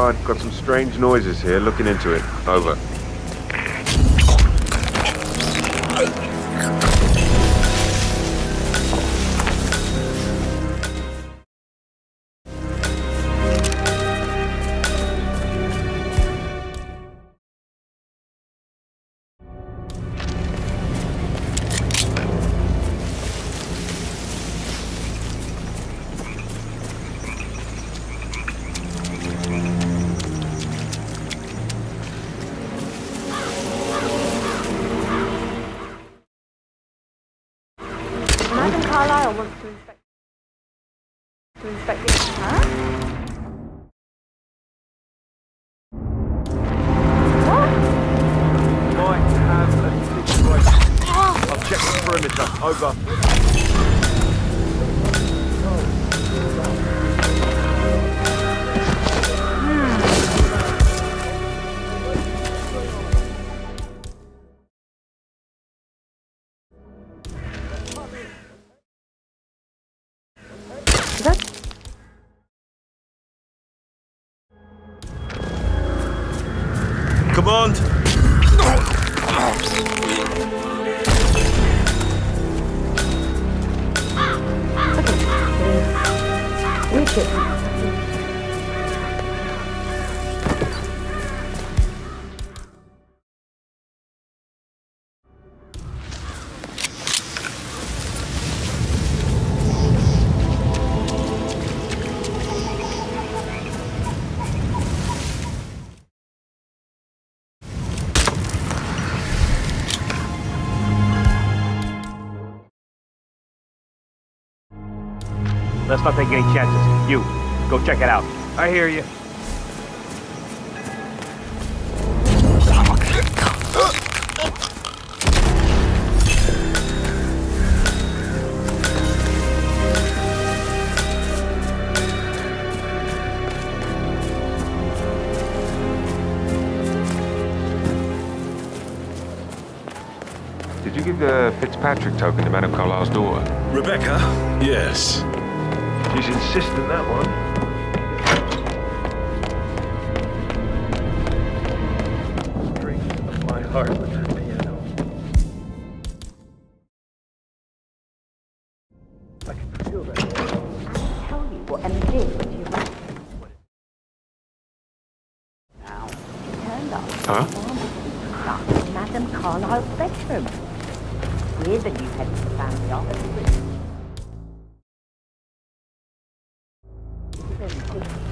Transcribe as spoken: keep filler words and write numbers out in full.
line. Got some strange noises here. Looking into it. Over. Madam Carlyle wants to inspect to inspect it. Huh? What? Might have a situation. I've checked the perimeter. Over. Is that? Command! Okay. Reach it. Let's not take any chances. You, go check it out. I hear you. Did you give the Fitzpatrick token to Madame Carlyle's daughter? Rebecca? Yes. She's insistent, that one. Strings of my heart with her piano. I can feel that. I'll tell you what Emma did when she arrived. Now, she turned up. Huh? That's Madame Carlyle's bedroom. Weird that you headed to the family office.